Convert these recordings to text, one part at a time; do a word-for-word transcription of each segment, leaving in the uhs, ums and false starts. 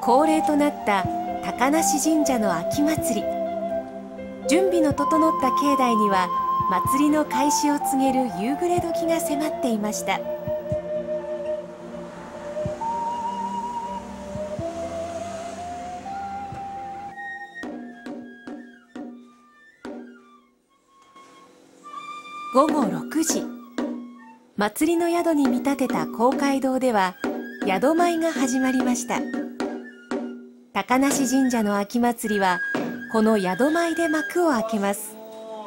恒例となった高梨神社の秋祭り。準備の整った境内には祭りの開始を告げる夕暮れ時が迫っていました。ごごろくじ、祭りの宿に見立てた公会堂では宿舞が始まりました。高梨神社の秋祭りはこの宿舞で幕を開けます。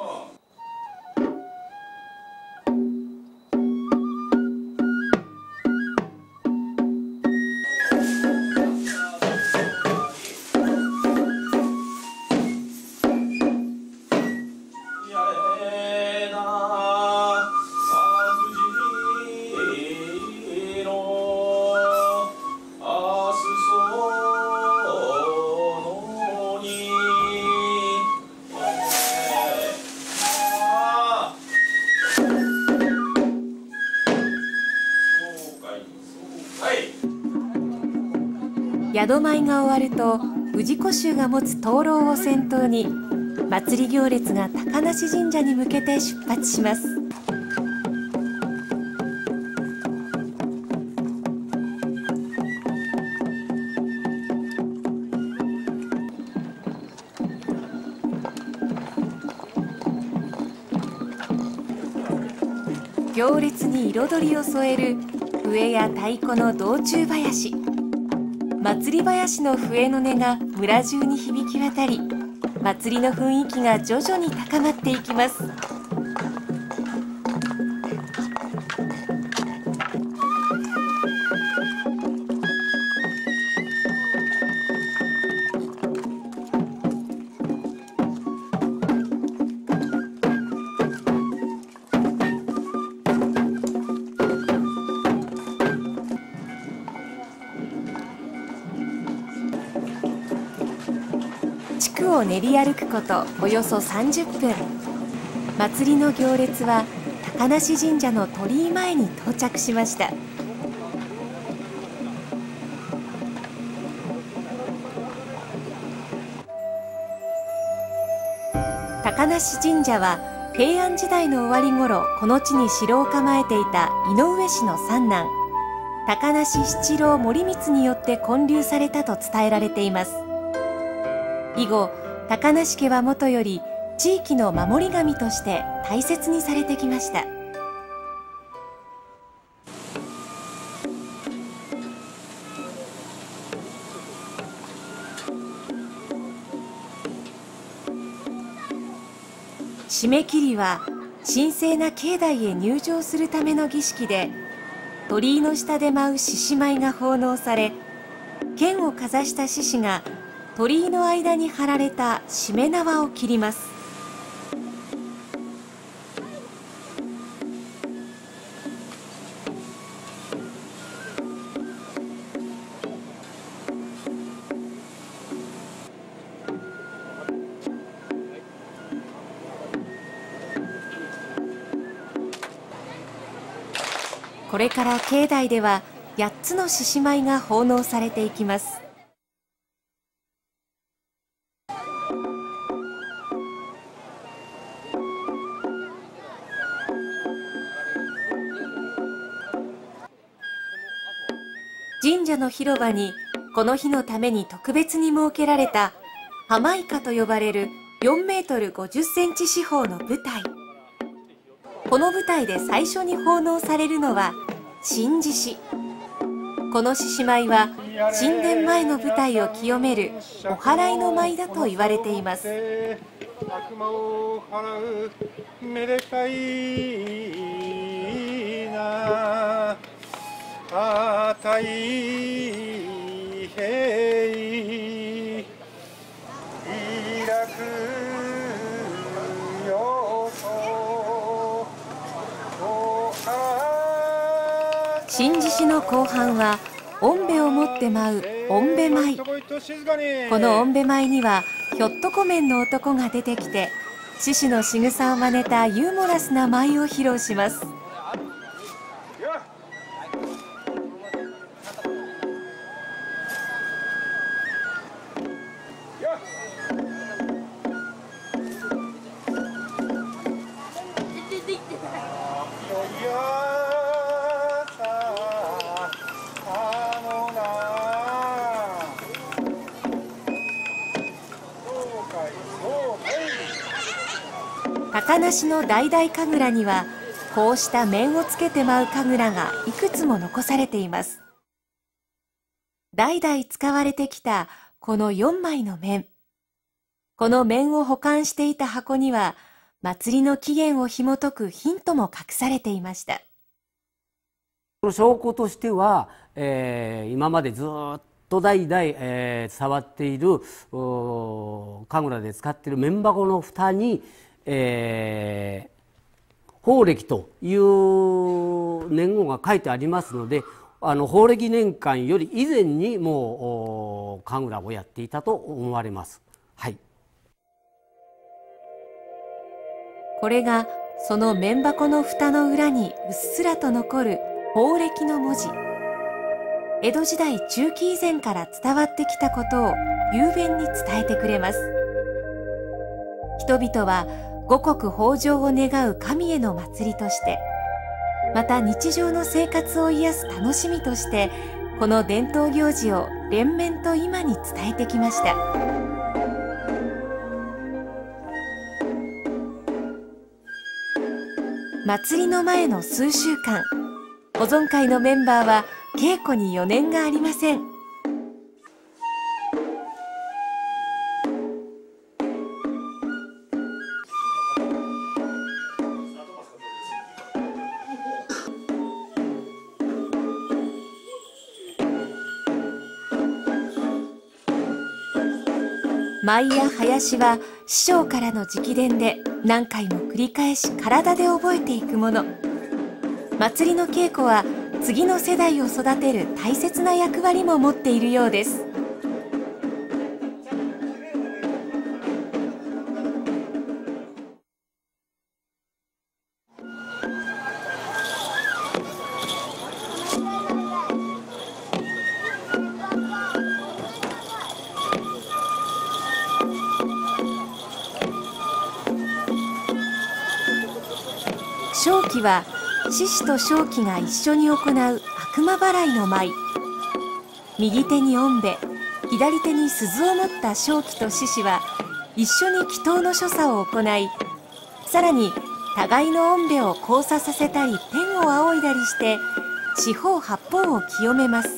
宿舞が終わると氏子衆が持つ灯籠を先頭に祭り行列が高梨神社に向けて出発します。行列に彩りを添える笛や太鼓の道中囃子。祭り囃子の笛の音が村中に響き渡り、祭りの雰囲気が徐々に高まっていきます。地区を練り歩くことおよそさんじゅっぷん。祭りの行列は高梨神社の鳥居前に到着しました。高梨神社は平安時代の終わり頃、この地に城を構えていた井上氏の三男高梨七郎盛光によって建立されたと伝えられています。以後、高梨家はもとより地域の守り神として大切にされてきました。締め切りは神聖な境内へ入場するための儀式で、鳥居の下で舞う獅子舞が奉納され、剣をかざした獅子が鳥居の間に張られたしめ縄を切ります。これから境内ではやっつの獅子舞が奉納されていきます。神社の広場にこの日のために特別に設けられた浜イカと呼ばれるよんメートルごじゅっセンチ四方の舞台。この舞台で最初に奉納されるのは神獅子。この獅子舞は神殿前の舞台を清めるお祓いの舞だと言われています。 悪魔を払うめでたいなあたい平楽よと神獅子の後半はおんべを持って舞うおんべ舞。このおんべ舞にはひょっとこ面の男が出てきて獅子の仕草を真似たユーモラスな舞を披露します。 高梨の代々神楽にはこうした面をつけて舞う神楽がいくつも残されています。代々使われてきたこのよんまいの面。この面を保管していた箱には祭りの起源を紐解くヒントも隠されていました。 その証拠としては、えー、今までずっと代々、えー、伝わっている神楽で使っている面箱の蓋に、えー、法暦という年号が書いてありますので、あの法暦年間より以前にもう神楽をやっていたと思われます。はい、 これがその面箱の蓋の裏にうっすらと残る法暦の文字。江戸時代中期以前から伝わってきたことを雄弁に伝えてくれます。人々は五穀豊穣を願う神への祭りとして、また日常の生活を癒す楽しみとして、この伝統行事を連綿と今に伝えてきました。祭りの前の数週間、保存会のメンバーは稽古に余念がありません。舞や囃子は師匠からの直伝で何回も繰り返し体で覚えていくもの。祭りの稽古は次の世代を育てる大切な役割も持っているようです。正気は獅子と正気が一緒に行う悪魔払いの舞。右手におんべ、左手に鈴を持った正気と獅子は一緒に祈祷の所作を行い、さらに互いのおんべを交差させたり天を仰いだりして四方八方を清めます。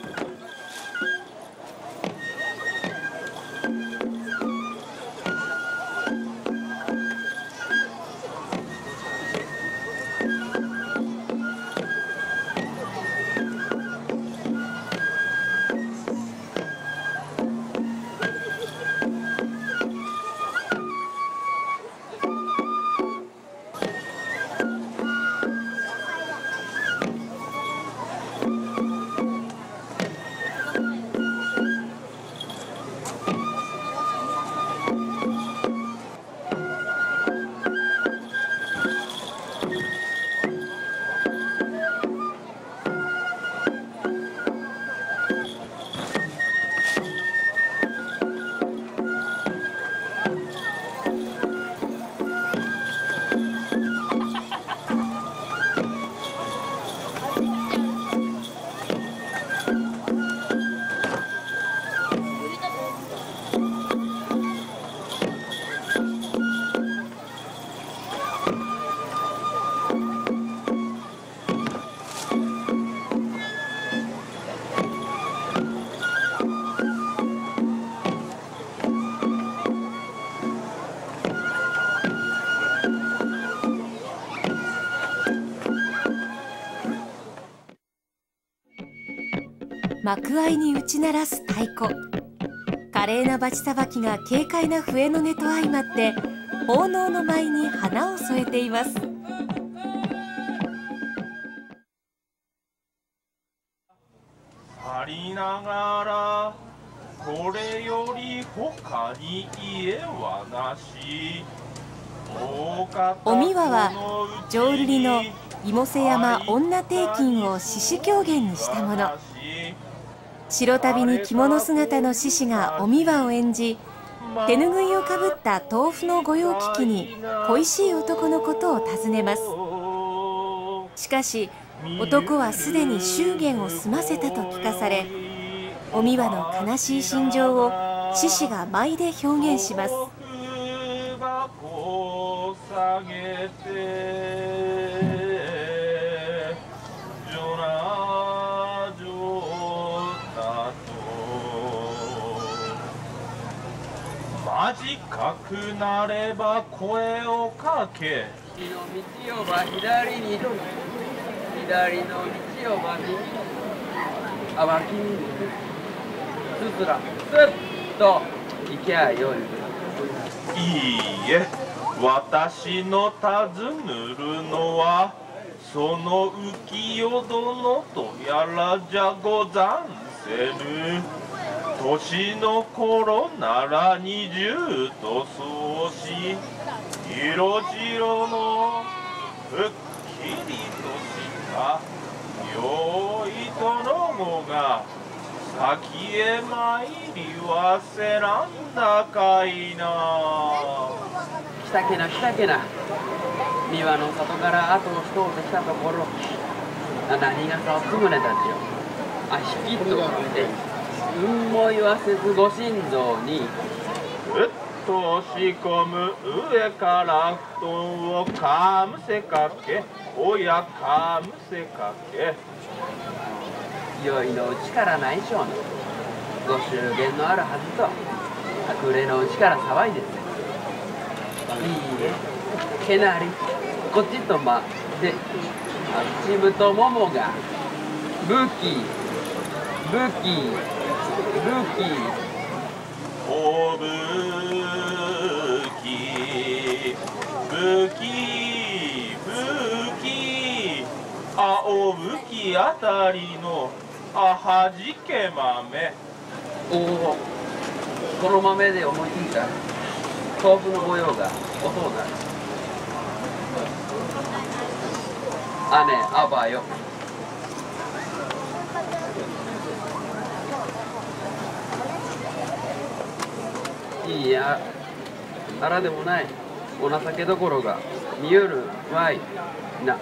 幕間に打ち鳴らす太鼓。華麗なバチさばきが軽快な笛の音と相まって奉納の舞に花を添えています。 ありながらこれより他に家はなし。 おみわは浄瑠璃の妹背山女定金を獅子狂言にしたもの。白旅に着物姿の獅子がおみわを演じ、手ぬぐいをかぶった豆腐の御用聞きに恋しい男のことを尋ねます。 しかし男はすでに祝言を済ませたと聞かされ、お美和の悲しい心情を獅子が舞で表現します。 短くなれば声をかけ、 道をば左に、左の道をば右、あ、脇につつら、スッと行きゃよい。 いいえ、私の尋ぬるのはその浮世殿とやらじゃござんせぬ。年の頃なら二十とそうし、色白のふっきりとした良い殿子が先へ参りはせらんだかいな。 来たけな来たけな、三輪の里から後をしとうとしたところ、何がさをつむれたちよ。あ、引きとって運も言わせずご心臓にうっと押し込む上から布団をかむせかけ、おやかむせかけ、 酔いのうちからないしょうのご祝言のあるはずと、暮れのうちから騒いでて、いいえ、けなりこっちと待って、ちむとももが武器武器武器おぶきぶきぶき、あおぶきあたりのあはじけ豆。 おお、この豆で思いついた豆腐の模様が音をなる。姉あばよ、いや、あらでもないお情けどころが見よるわいな。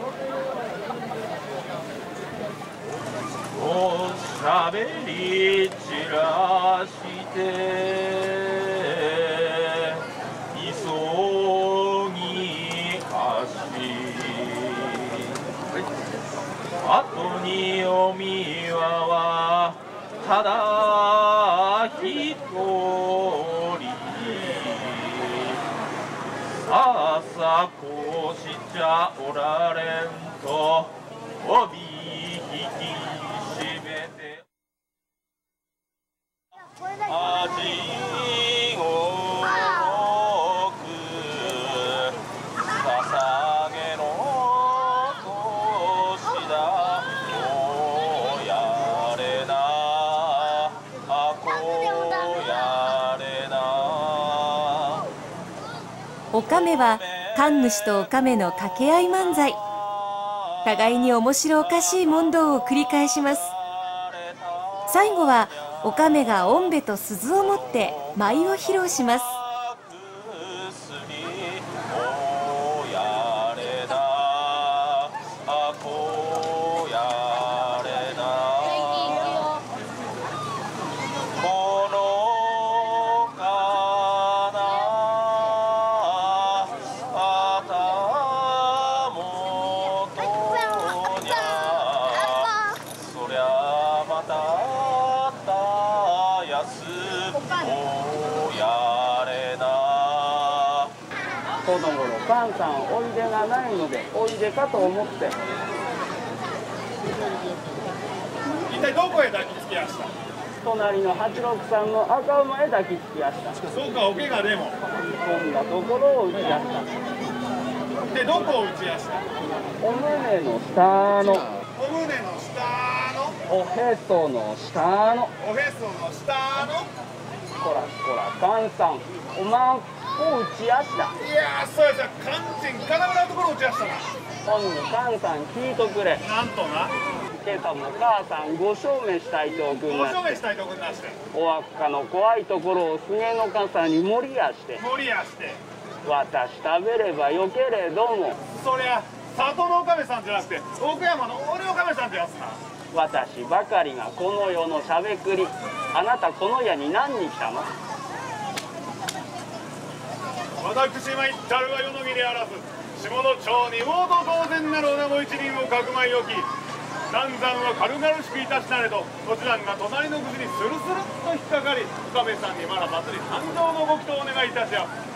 おしゃべり散らして急ぎ足、後におみわはただ一人、さあさこうしちゃおられんと帯引き締めて、味をく捧げの年だ、こうやれなあ、こうやれな。 おかめは神主とおかめの掛け合い漫才。互いに面白おかしい問答を繰り返します。最後はおかめがおんべと鈴を持って舞を披露します。 この頃パンさんおいでがないのでおいでかと思って。 一体どこへ抱きつきやした？ 隣の八六さんの赤馬へ抱きつきやした。 そうか、お怪我でもこんなところを打ちやした。 で、どこを打ちやした？ お胸の下の、 お胸の下の、 おへその下の、 おへその下の。 こらこらパンさん、おまんこ打ちやした。 いやー、そうやさ、肝心金村のところ打ちやしたな。 ほんにパンさん聞いとくれ。 なんとな、 今朝も母さんご証明したいとおくんごな証明したいとこになして、 おわっかの怖いところをすげの傘に盛りやして、 盛りやして、 私食べればよけれども、 そりゃ里のおかめさんじゃなくて奥山の俺おかめさんってやつな。 私ばかりがこの世のしゃべくり。あなたこの家に何に来たの？ 私は言ったるは世の義であらず、下の町に王と当然なる女子一人をかくまい置き、南山は軽々しくいたしなれと、こちらが隣の口にスルスルっと引っかかり、おかめさんにまだ祭り誕生のご祈祷をお願いいたしやす。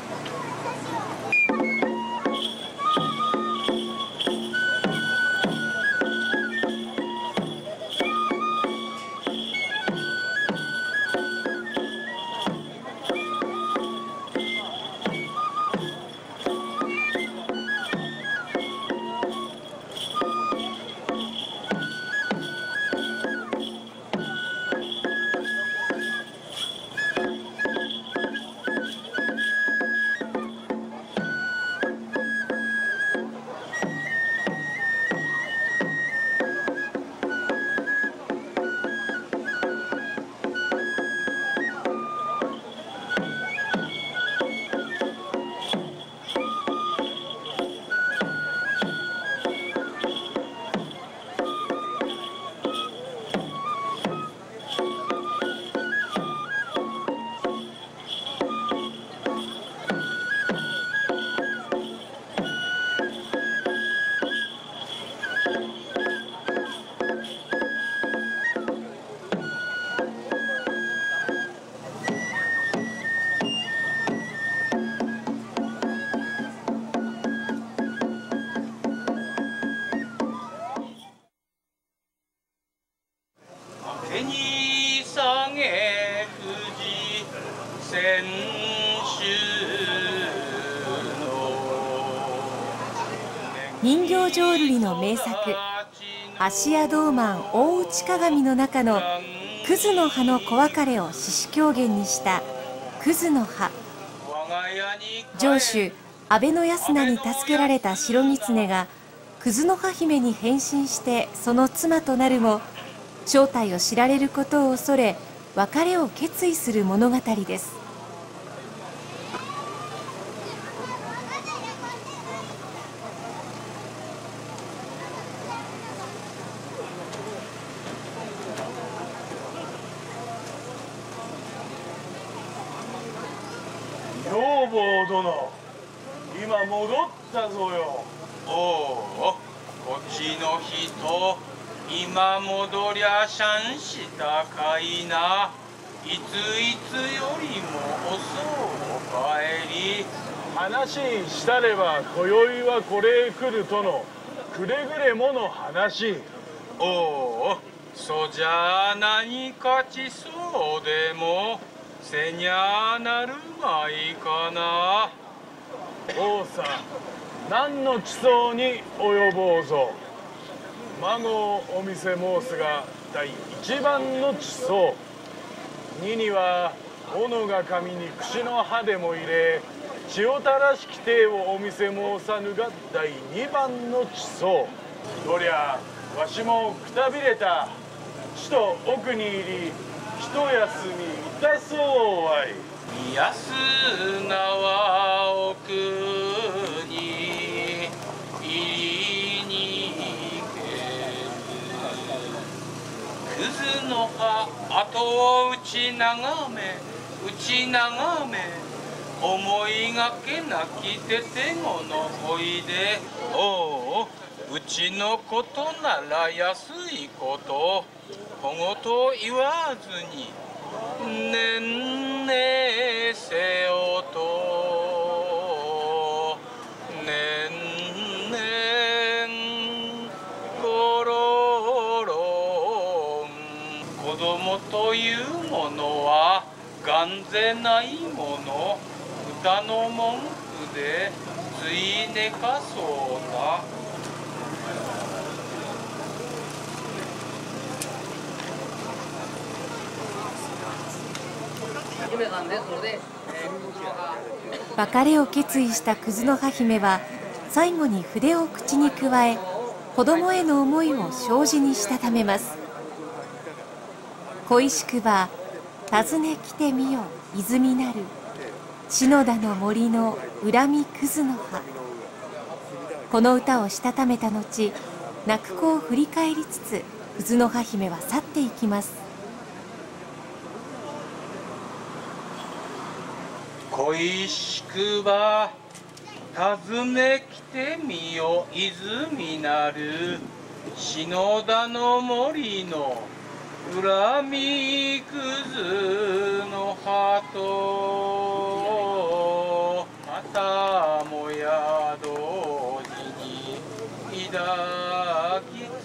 手に下げ富士千秋の人形浄瑠璃の名作芦屋道満大内鏡の中の葛の葉の子別れを獅子狂言にした葛の葉。城主安倍康成に助けられた白狐が葛の葉姫に変身してその妻となるも、正体を知られることを恐れ別れを決意する物語です。 女房殿、今戻ったぞよ。 おお、こっちの人今戻りゃしゃんしたかいな。いついつよりも遅お帰り。 話したれば今宵はこれへ来るとのくれぐれもの話。 おお、そじゃあ何かちそうでもせにゃなるまいかな。 王さん、何の地層に及ぼうぞ。孫をお見せ申すが第一番の地層。二には斧が紙に櫛の刃でも入れ、血を垂らしきてをお見せ申さぬが第二番の地層。どりゃわしもくたびれた地と奥に入り一休みいたそうわい。 安縄奥に入りに行ける。葛の葉後を打ち眺め打ち眺め、思いがけなきててごのほいで。おう、うちのことなら安いこと小言言わずにねんねせよと。ねんねんころろん。子供というものはがんぜないもの。歌の文句でつい寝かそうだ。 別れを決意した葛の葉姫は最後に筆を口にくわえ、子供への思いを障子にしたためます。恋しくば訪ね来てみよ泉なる、篠田の森の恨み葛の葉。 この歌をしたためた後、泣く子を振り返りつつ藤の葉姫は去っていきます。 恋しくば訪ねきてみよ泉なる篠田の森の恨みくずの葉とまたもや同時に抱きつ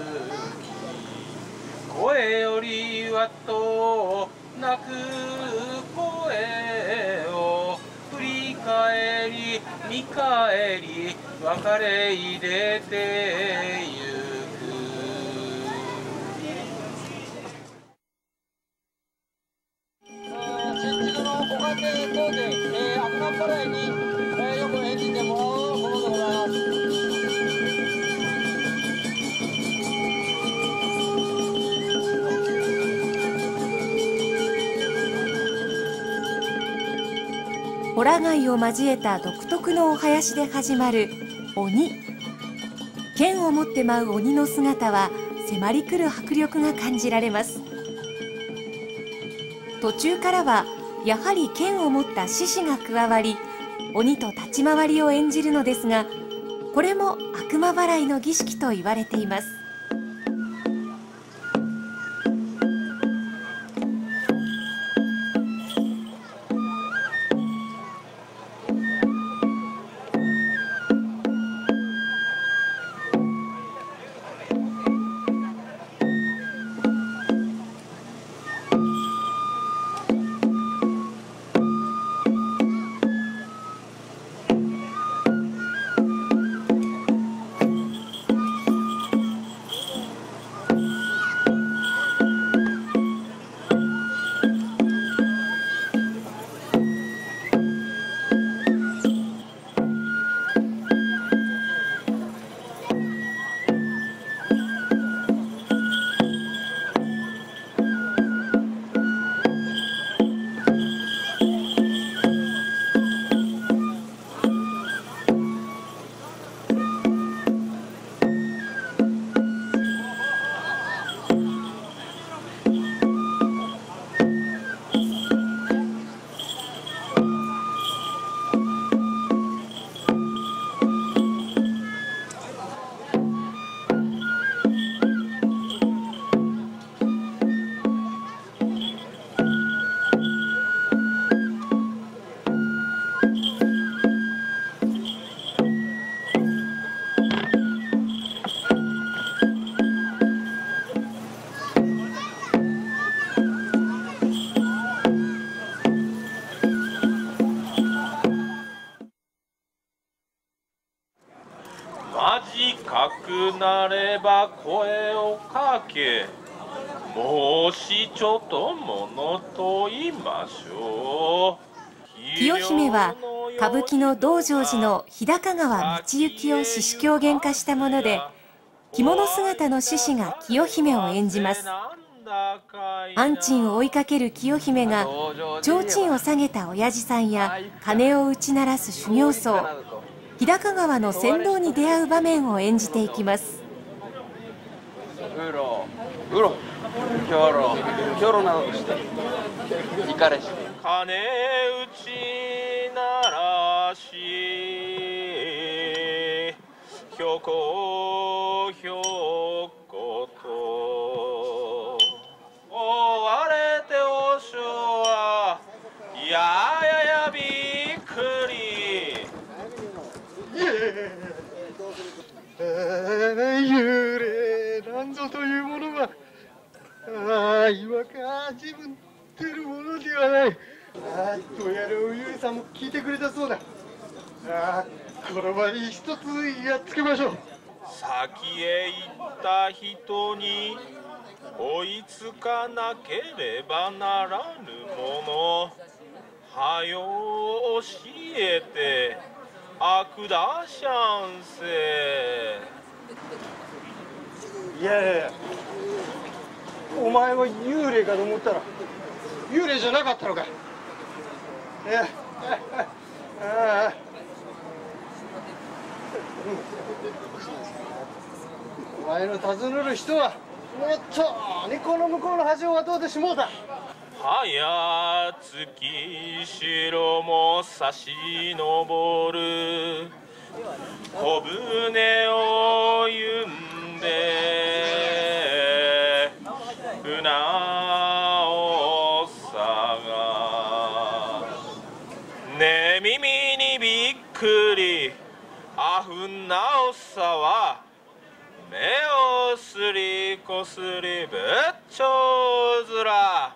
き声よりはと泣く声を振り返り見返り別れ入れてゆく。 新宿のご家庭等で、えー、アムナンパライに、えー、よく演じてもらうものでございます。 ホラ貝を交えた独特のお囃子で始まる鬼。剣を持って舞う鬼の姿は迫り来る迫力が感じられます。途中からはやはり剣を持った獅子が加わり、鬼と立ち回りを演じるのですが、これも悪魔払いの儀式と言われています。 近くなれば声をかけ、もしちょっとものと言いましょう。 清姫は歌舞伎の道成寺の日高川道行を獅子狂言化したもので、着物姿の獅子が清姫を演じます。安珍を追いかける清姫が提灯を下げた親父さんや鐘を打ち鳴らす修行僧、日高川の船頭に出会う場面を演じていきます。 うろうろきょろきょろなどとしていかれし鐘打ち鳴らしひょこひょこと追われておしょうはやややびっくり幽霊なんぞというものは、ああ今か自分出るものではない。ああどうやらおゆうさんも聞いてくれたそうだ。ああこの場に一つやっつけましょう。 先へ行った人に追いつかなければならぬもの、はよ教えてあくだしゃんせ。 いやいやいや、お前は幽霊かと思ったら幽霊じゃなかったのか。いやああお前の尋ねる人はもっとにこの向こうの端を渡ってしもうた。 早月城も差し昇る小舟をゆんで船をさがね耳にびっくりあふなおさは目をすりこすりぶっちょうずら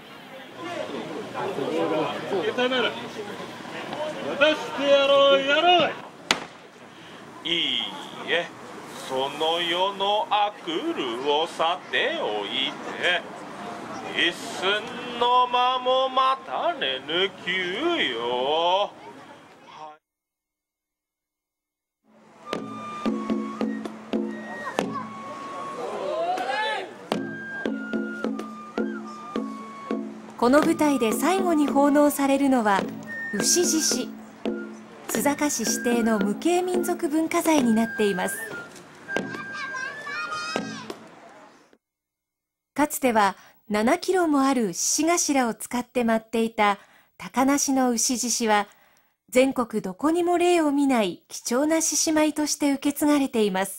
下手なら渡してやろうやろう。いいえその世の悪るをさておいて一寸の間も待たれぬ急よ。 この舞台で最後に奉納されるのは牛獅子。須坂市指定の無形民族文化財になっています。かつてはななキロもある獅子頭を使って舞っていた高梨の牛獅子は全国どこにも例を見ない貴重な獅子舞として受け継がれています。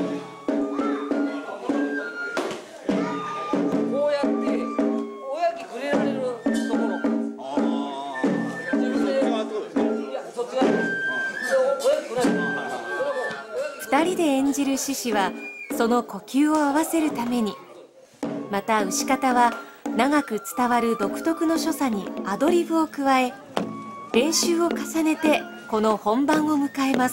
二人で演じる獅子はその呼吸を合わせるために、また牛方は長く伝わる独特の所作にアドリブを加え練習を重ねてこの本番を迎えます。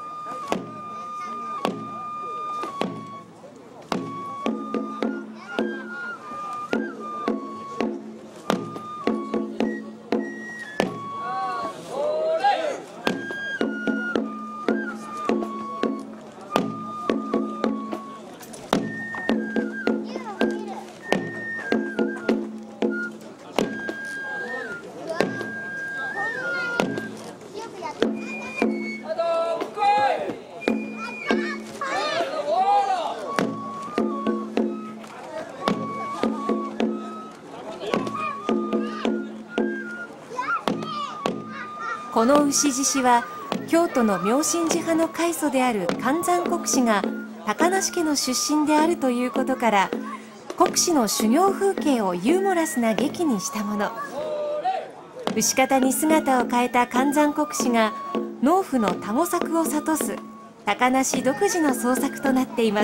この牛獅子は京都の妙心寺派の開祖である寒山国師が高梨家の出身であるということから国師の修行風景をユーモラスな劇にしたもの。牛方に姿を変えた寒山国師が農夫の多模作を諭す高梨独自の創作となっています。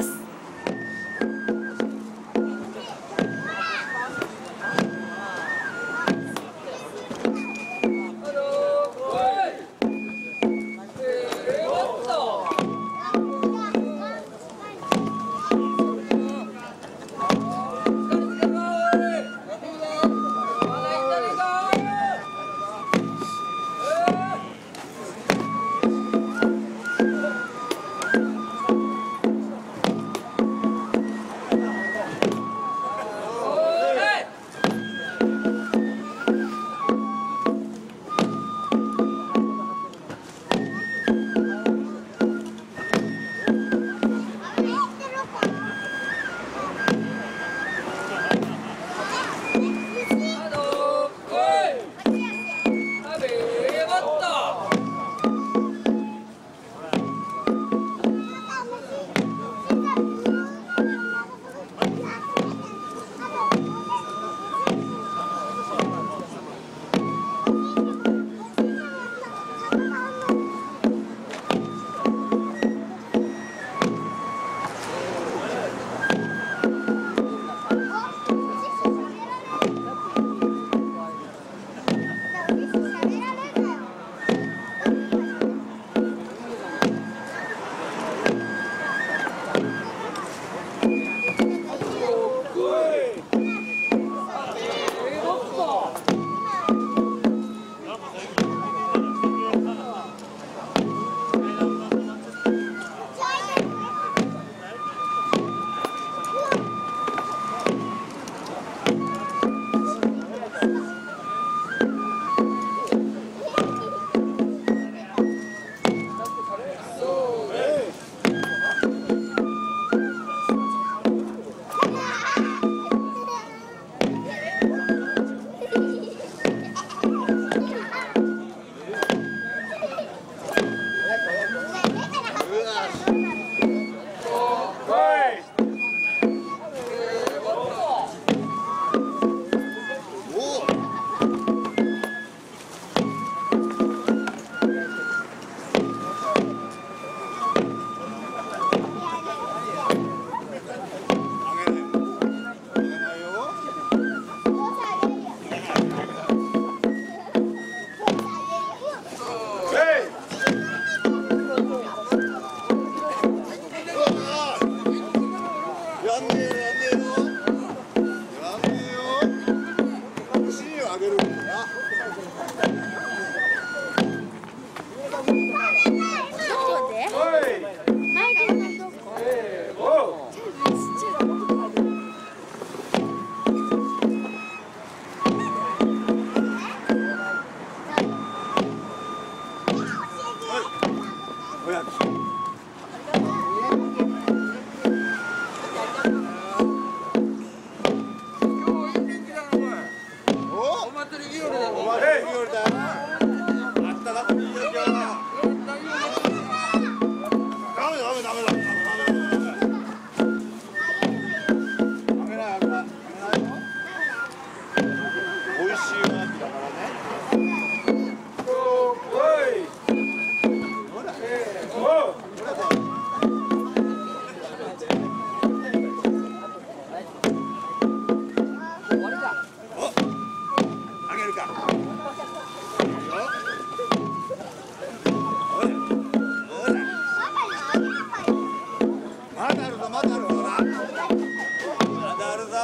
だあるぞまだあるぞまだあるぞ。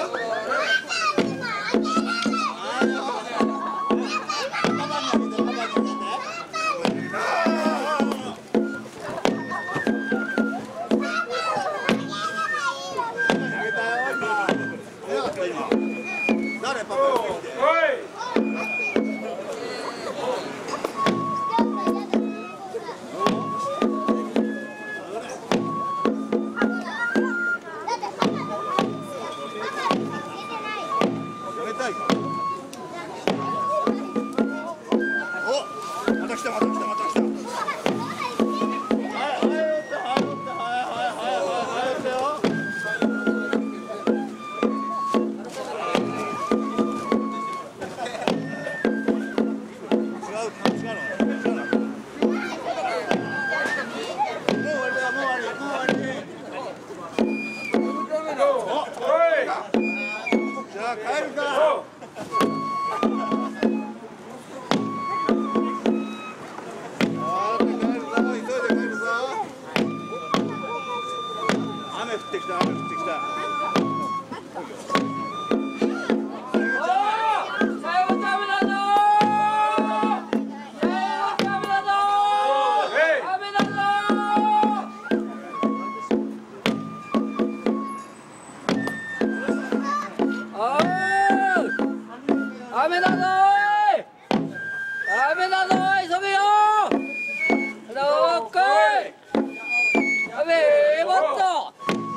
雨だぞーい、雨だぞーい、急げよー、どっこい、雨もっと、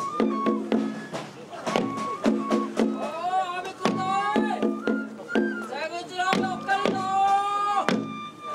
おー、雨来んぞーい、最後うちの雨おっかりぞー。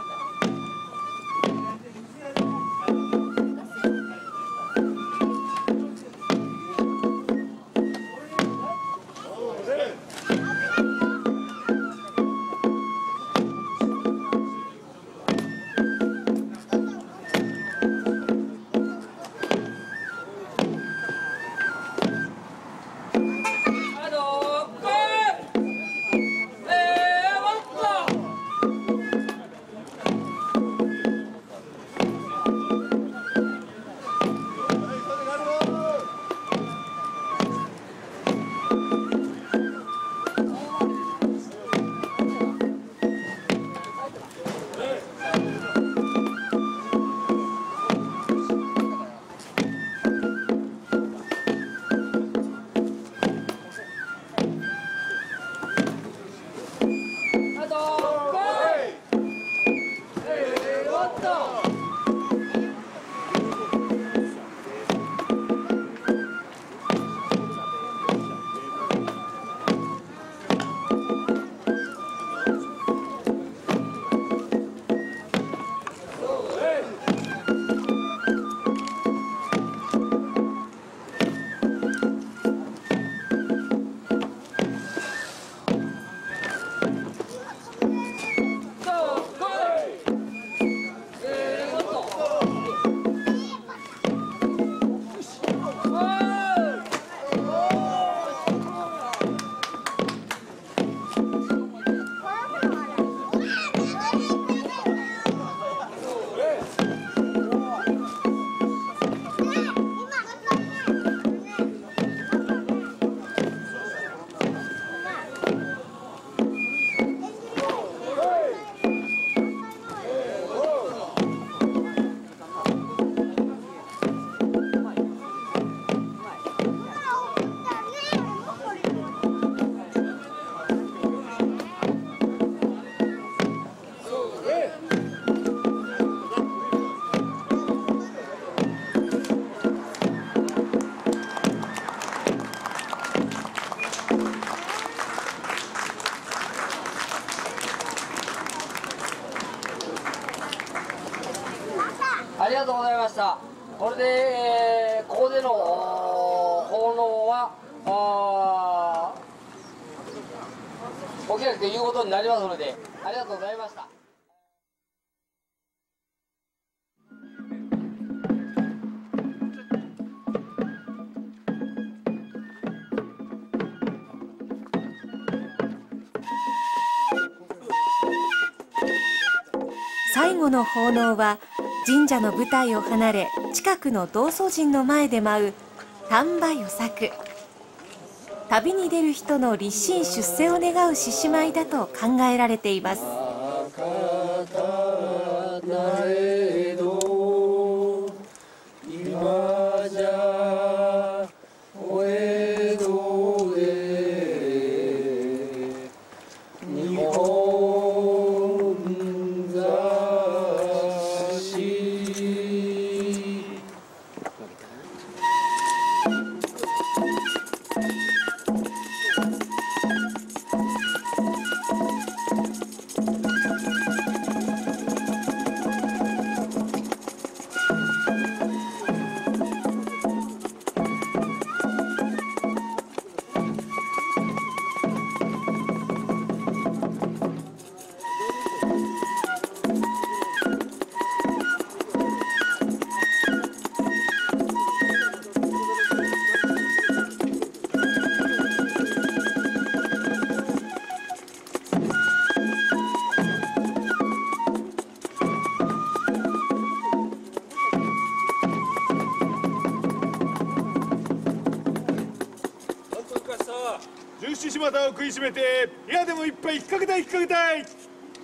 ありがとうございました。これで、えー、ここでの奉納はお開きということになりますので、ありがとうございました。 最後の奉納は神社の舞台を離れ近くの道祖神の前で舞う丹波与作。旅に出る人の立身出世を願う獅子舞だと考えられています。 十七島田を食いしめて、いやでもいっぱい引っ掛けたい引っ掛けたい。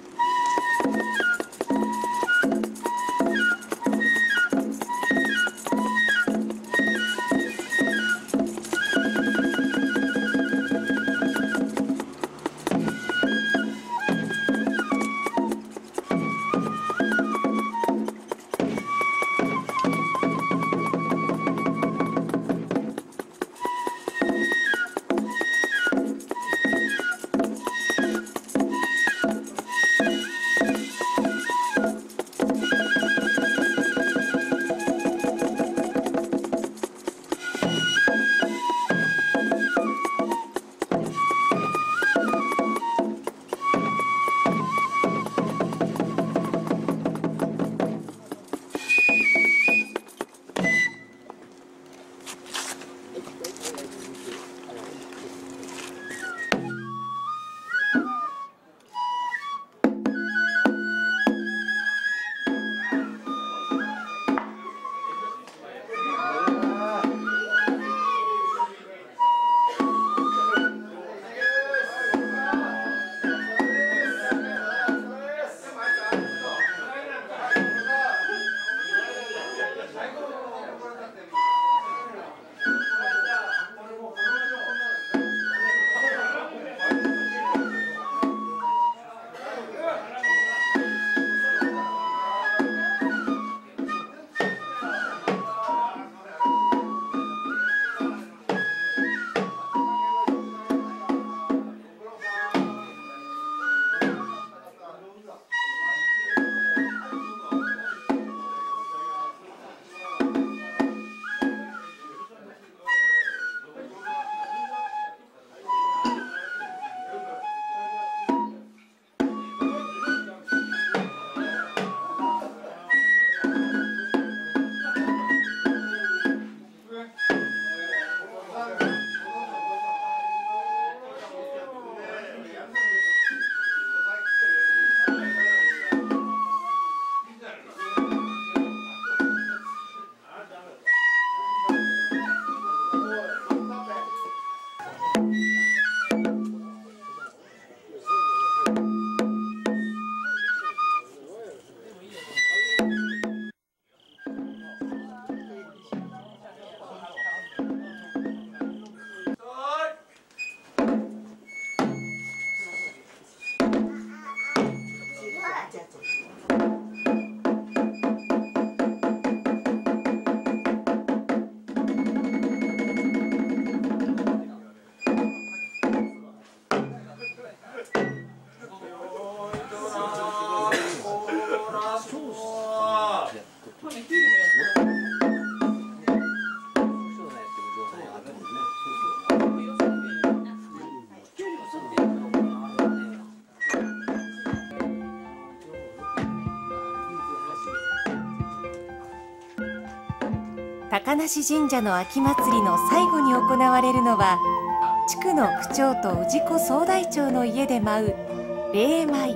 高梨神社の秋祭りの最後に行われるのは、地区の区長と氏子総代長の家で舞う霊舞。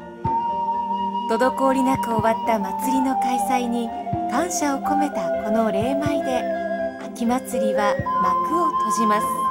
滞りなく終わった祭りの開催に感謝を込めたこの霊舞で秋祭りは幕を閉じます。